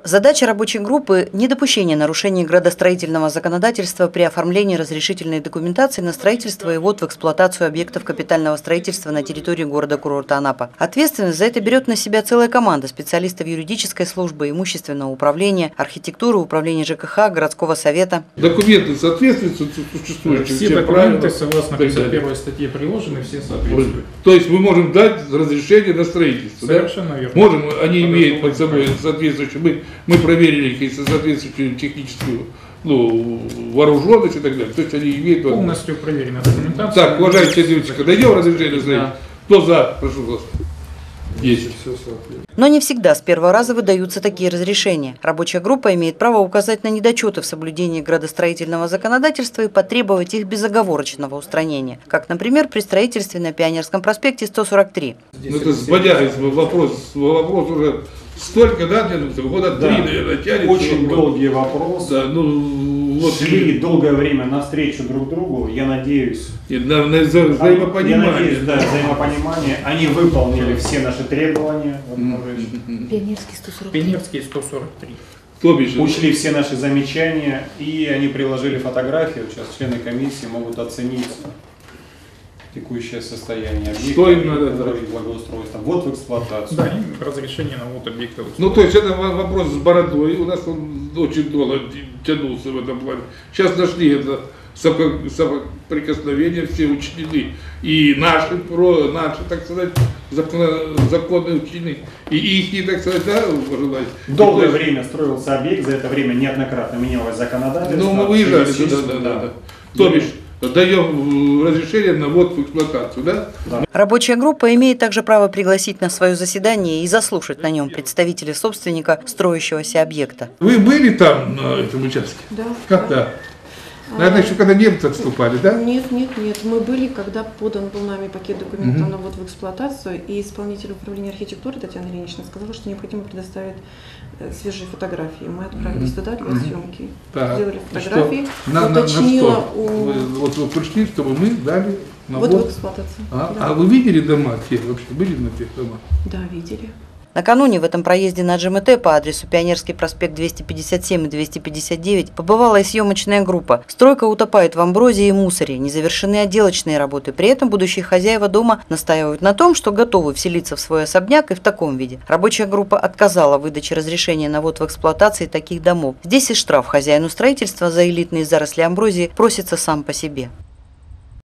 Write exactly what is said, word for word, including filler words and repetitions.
Задача рабочей группы – недопущение нарушений градостроительного законодательства при оформлении разрешительной документации на строительство и ввод в эксплуатацию объектов капитального строительства на территории города-курорта Анапа. Ответственность за это берет на себя целая команда специалистов юридической службы, имущественного управления, архитектуры, управления ЖКХ, городского совета. Документы соответствуют существующим все документы, согласно пятьдесят первой статье приложены, все соответствуют. То есть мы можем дать разрешение на строительство. Совершенно да? верно. Можем, они имеют под собой соответствующие, мы, мы проверили их соответствующую техническую ну, вооруженность и так далее. То есть они имеют полностью проверена документация. Так, уважаемые девочки, дойдем разрешение на строительство. Кто за? Прошу вас. Есть. Но не всегда с первого раза выдаются такие разрешения. Рабочая группа имеет право указать на недочеты в соблюдении градостроительного законодательства и потребовать их безоговорочного устранения, как, например, при строительстве на Пионерском проспекте сто сорок три. Ну, это сбодяжись вопрос, вопрос уже столько, да, тянется, года да. три, наверное, тянется. Очень долгий вопрос. Да, ну, вот. Шли долгое время навстречу друг другу, я надеюсь. И на, на взаимопонимание. Я надеюсь, да, взаимопонимание. Они выполнили все наши требования. Пионерский сто сорок три. Пионерский сто сорок три. Учли все наши замечания, и они приложили фотографию. Сейчас члены комиссии могут оценить текущее состояние объекта. Что им надо? Благоустройство. Вот в эксплуатацию. Да, им разрешение на ввод объекта. Ну, то есть это вопрос с бородой. У нас он очень долго тянулся в этом плане. Сейчас нашли это соприкосновение, все учтены. И наши, про, наши, так сказать, закон, законы учтены. И их, так сказать, да, пожелать. Долгое время строился объект, за это время неоднократно менялось законодательство. Ну, мы выезжали туда, да, да, да. То бишь, даем разрешение на ввод в эксплуатацию, да? Да. Рабочая группа имеет также право пригласить на свое заседание и заслушать на нем представителей собственника строящегося объекта. Вы были там на этом участке? Да. Когда? Наверное, еще когда немцы отступали, да? Нет, нет, нет. Мы были, когда подан был нами пакет документов Угу. на ввод в эксплуатацию, и исполнитель управления архитектуры Татьяна Ильинична сказала, что необходимо предоставить свежие фотографии. Мы отправились угу. туда для угу. съемки. Так. Сделали фотографии, на, уточнила на, на что? у... Вы, вот вы пришли, чтобы мы дали на вот ввод в эксплуатацию. А, да. а вы видели дома те вообще? Были на тех домах? Да, видели. Накануне в этом проезде на ЖМТ по адресу Пионерский проспект двести пятьдесят семь и двести пятьдесят девять побывала и съемочная группа. Стройка утопает в амброзии и мусоре, не завершены отделочные работы. При этом будущие хозяева дома настаивают на том, что готовы вселиться в свой особняк и в таком виде. Рабочая группа отказала в выдаче разрешения на ввод в эксплуатации таких домов. Здесь и штраф хозяину строительства за элитные заросли амброзии просится сам по себе.